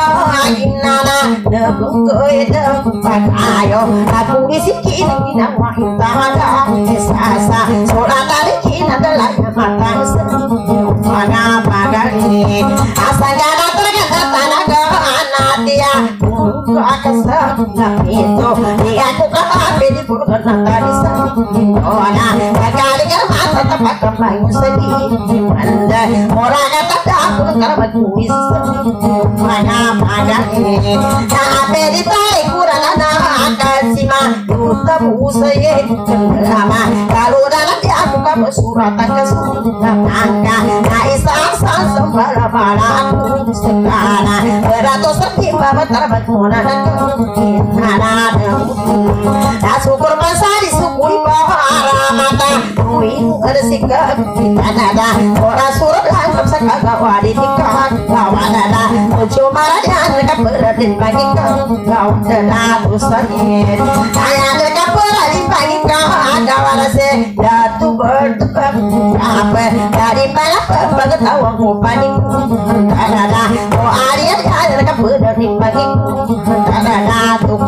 ayo aku bisikin kita wanita ada sasa soal tadi kita adalah mata mana pagari asal jangan terkata tanah ke anak dia aku akan senang itu dia aku kahapin di purga tadi sana kali mata tempat kembali sedih anda orang kata aku karena kuis mana pagari tapi di tarik kurang anak akan simak yuta busaya kenapa kalau dalam dia aku kamu suratan ke surga angka naisa sang sembara balaku segala beratus tertimpa berterbat munahan ada tak syukur masa disukui para mata kuing bersikap kita ada orang suruh langgap sekagak wadidikan kawan ada cuma dan dekat beratin bagi kau kau telah bersahid saya dekat beratin bagi kau ada walase datu bertukar apa dari mana pengetahuan ku paniku ada oh Arya ada dekat beratin bagi ada datu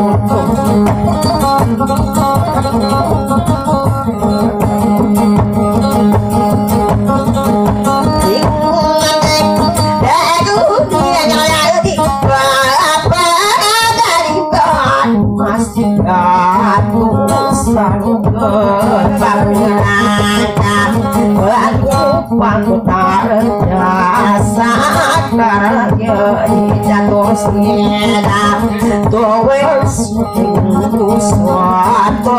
Aku tak rasa karena jatuh siada tuwes itu suatu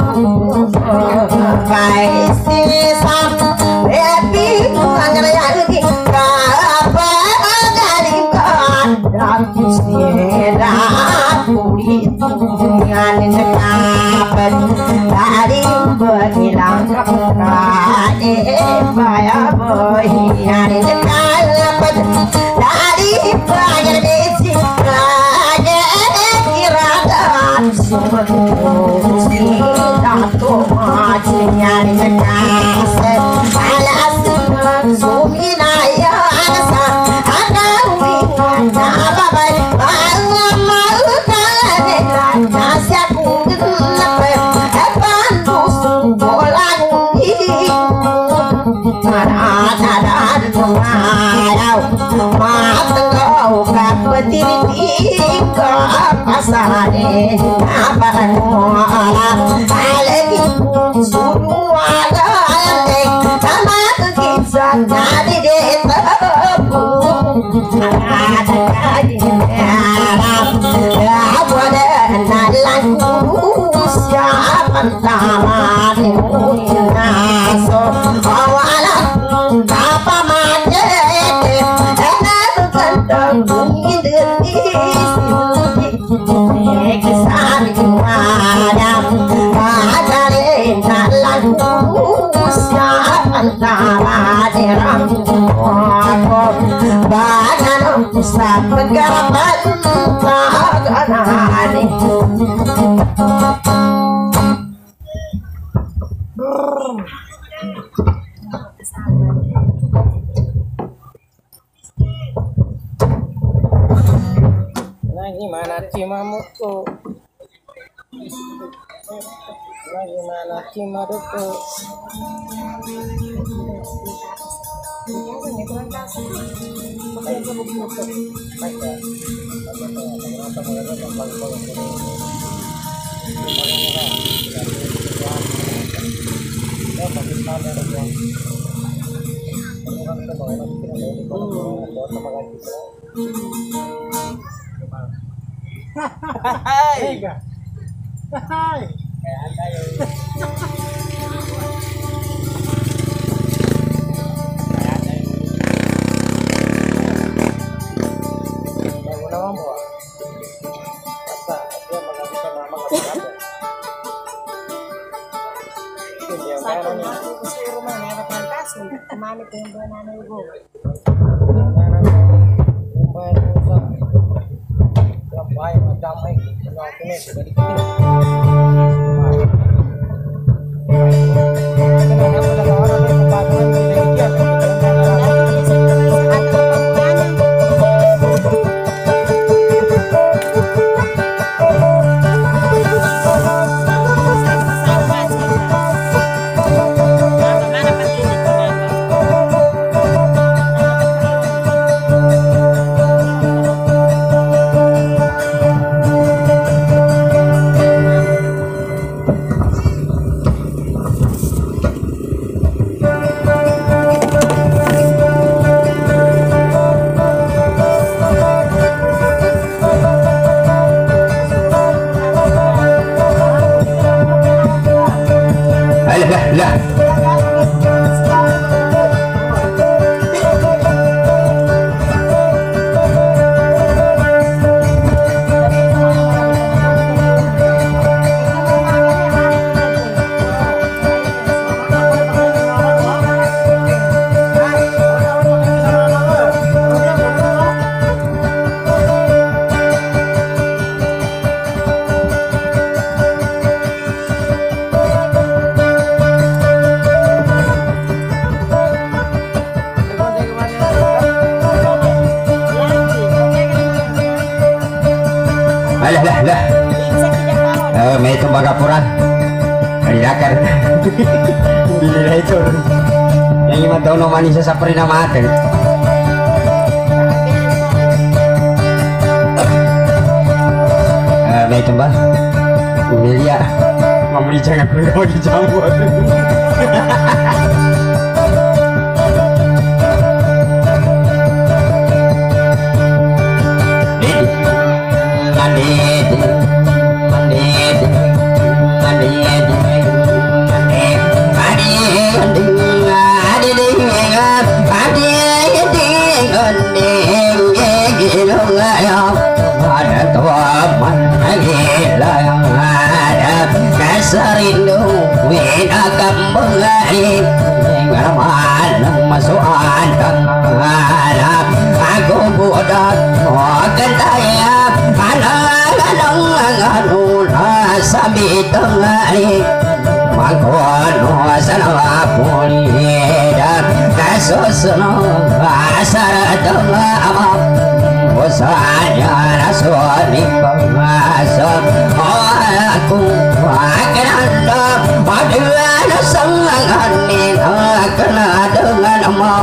baik sisa tapi bukan lagi apa dari dan siada kulit dengan dekat dari berhilang kekali saya berhian dekat dari banyak besi lagi kiradan solusi untuk macinya dekat alas suminaya asa akan wingan apa baik mau mau kan nasi aku pasane apa muala alagi suruh ada sama kisah jadi detapu ada kaji ya pada nalan siapa tamat Nah gimana cimamuku? Nah gimana cimaduku? Hai. Hai. Kemana pembenahan ibu? Alah lah lah. Eh, may tumbagapuran. Kalilakan. Bili na ito. Yang lima tahun naman isa sa perinamatan. Eh, may tumbang. Umilia. Mamuli jangan perlu dijambut. Serindu wina kembali ngaraman masukan kemana aku budak makan tayap anak-anak nganuna sabi tengari mangkono sana pulida kasusno asar tengah usahanya rasoni pengasap aku akananda padana sanganin kena dengan mau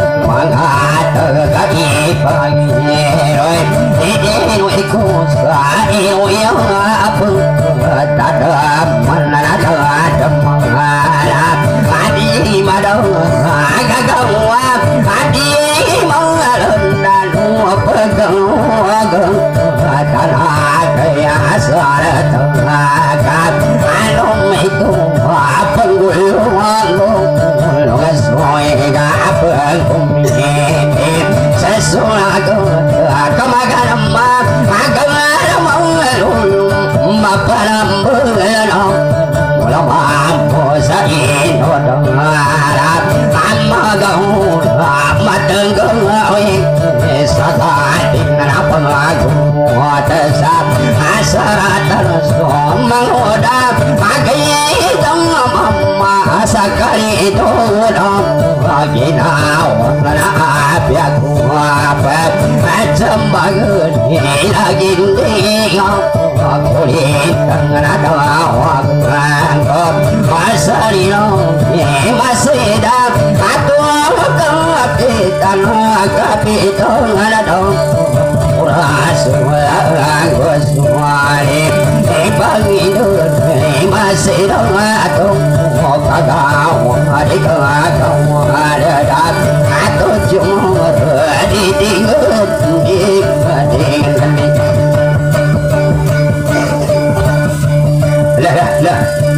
mengatakan pangiroi idin wiku sai yo apa tada mana ada mangala adi madau agagawa adi mangalanda nu pegang tanah kaya sarat akan alung itu apa gulu ngasoi apa kumini sesuatu kemakan emak kemakan mengelulu mapalam belano mula mampu sain odong harap amma gau amma tenggung oi sadatin apa lagu tesap asarat terus menggoda pakai tengah mama sekali itu dong lagi nawan api aku apa macam bangun lagi dingin aku lihat ada awak ngangkop masa dino masih dah aku kapitan kapitan ada dong murah semua aku semua ini pagi masih dong aku mau kagau ada kagau ada dah aku cuma ditinggal ditinggal lah lah lah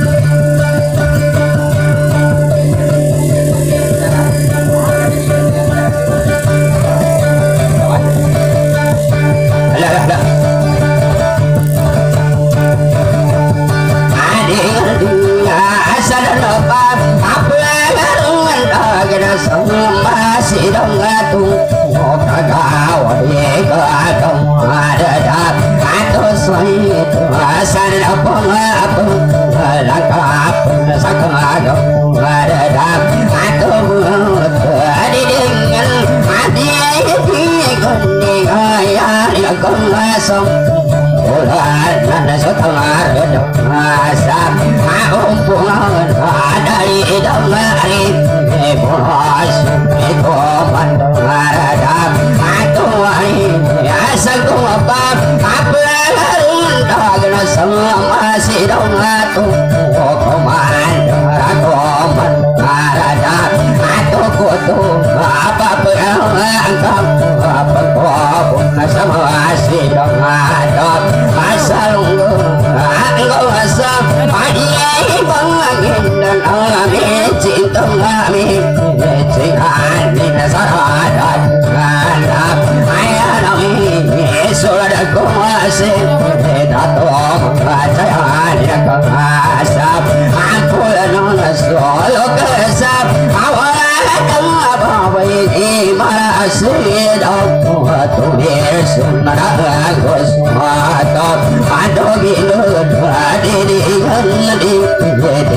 masih dong atu mau kagau dia kagau ada dah atau soi asal apa apa langkah sakagau ada dah atau tadi dengan hati hati kuning ayah yang kosong ulah nanda sotar dong asal aku pulang dari dong hari bolos itu bandung ada atau hari asal ku apa apa dah semua masih dong atu komando komando ada atau kutu apa perangkap apa kau sama masih dong ada asal engkau asal ayah bangin dan amin cinta kami cintaan kita saradan ganap ayah nami sudah kuasih dato percayaan yang kasap ampunan nona solo kesap awal apa ini masih dong tu bersumber agus mata ado bilut di di di di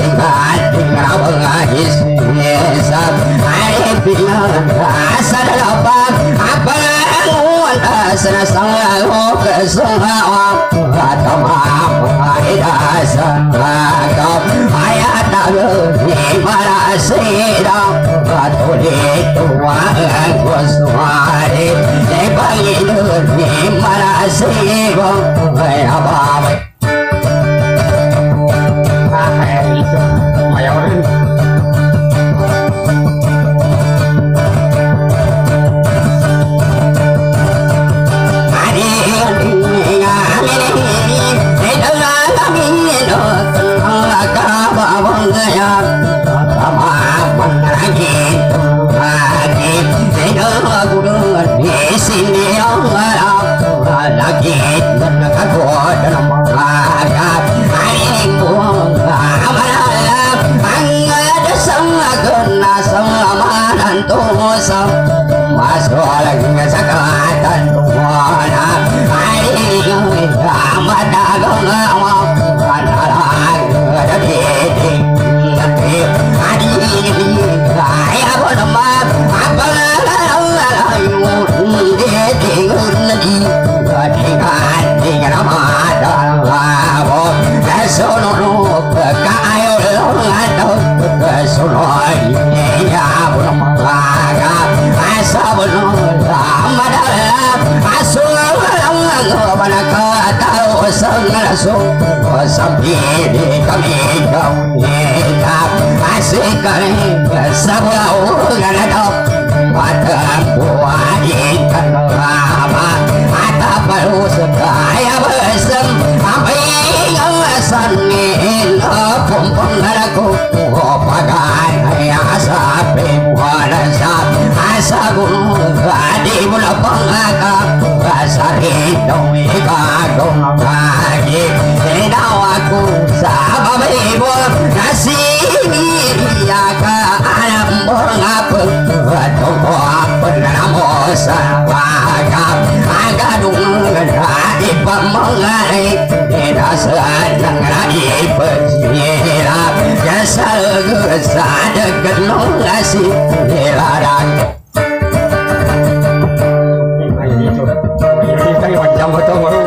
ngahis sab ai bilang asal apa apa asal salah kesawa atau apa dasar kau ayat dalam mana sedang atau itu aku suari lepas itu mana sedang apa itu mayorin masuk lagi sekatan wana hari amat dagang awak adalah jadi nanti hari ini saya bernama apa lalu dia tinggal di dengan dengan amadan labo kesono kayo lado kesono ya bernama sabun amadala asul wana kata sangat so sampai di kami jauh asik kami sabau ganado mata buat kan lama mata baru sekaya bersem sampai ngasan ni pompong aku pakai asa pemuara sab asa gunung di mula pangaka asari dong ika dong lagi daw aku sabab ibu kasih dia ke alam bangapa tong apa namo sawaga aga dung di pamangai sedang rai penjira jasa gesada genong ngasih dilarang itu ini kan macam betul baru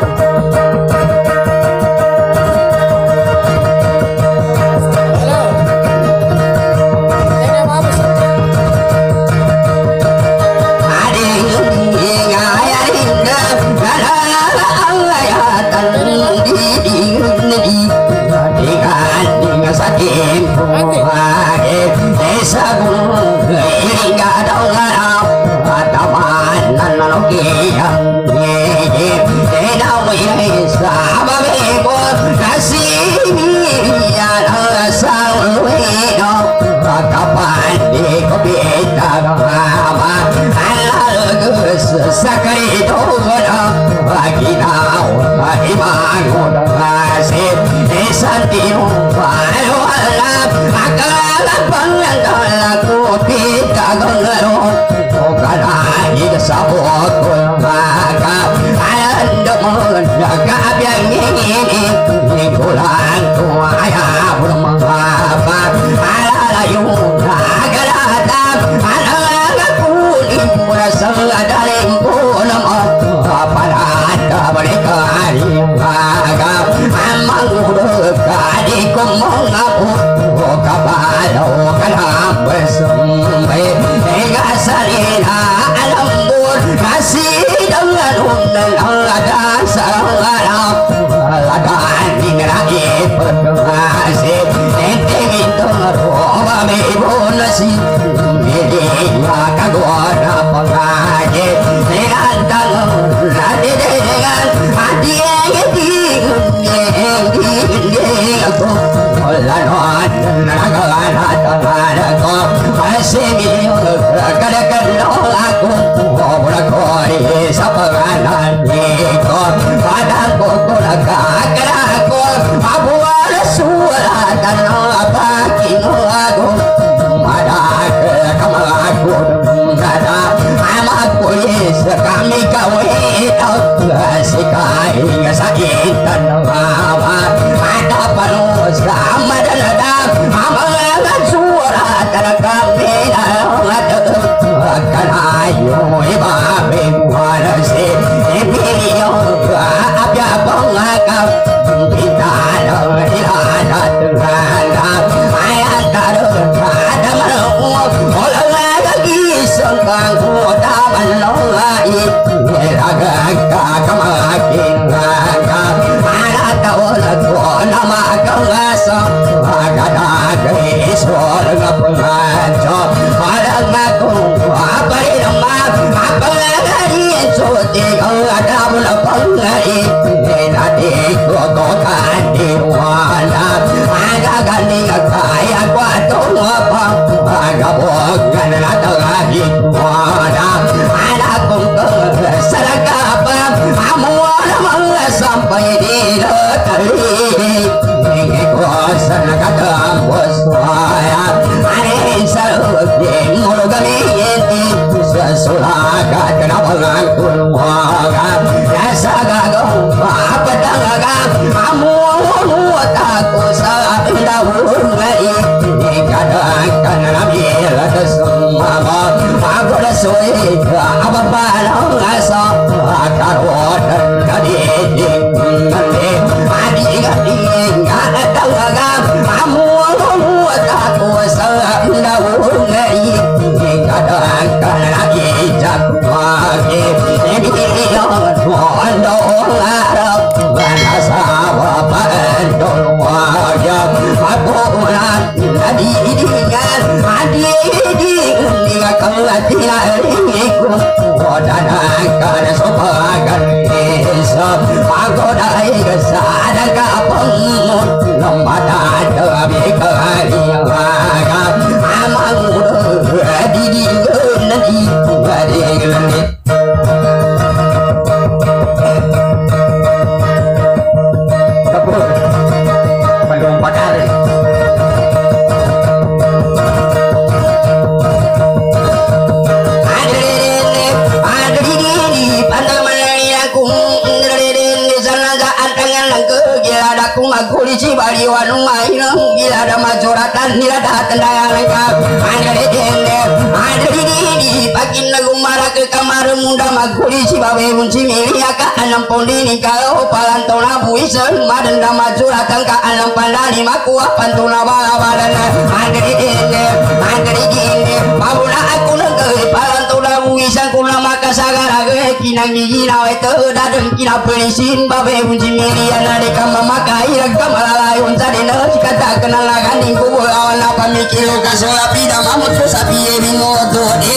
Pandang mana aku, di sana ada tangan nang gila ada kumaguli cibali wanu mainam gila ada majoratan nila datang daya lengkap ada di dende ada di di pagi nagu marah ke kamar muda maguli cibabe munci milia ka anam pondini kalau palantona buisen madan da majoratan ka anam pandani makuah pantuna bala balana ada di dende ada di dende pabula aku nang palantona buisen kuna maka sagara ge kinang gila itu dadeng kina pelisin babe munci milia nade kama makai ragam alayun sadena kata kenal lagan ku awan apa mikir kasola pida mamut sapi bingo to de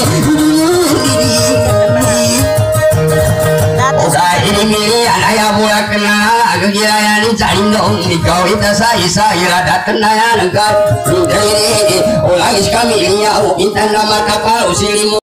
Osa ini mili anaya mula kenal agak gila yang dicari dong kau itu saya saya datang naya lengkap ini ulang iskami liau intan nama kapal usilimu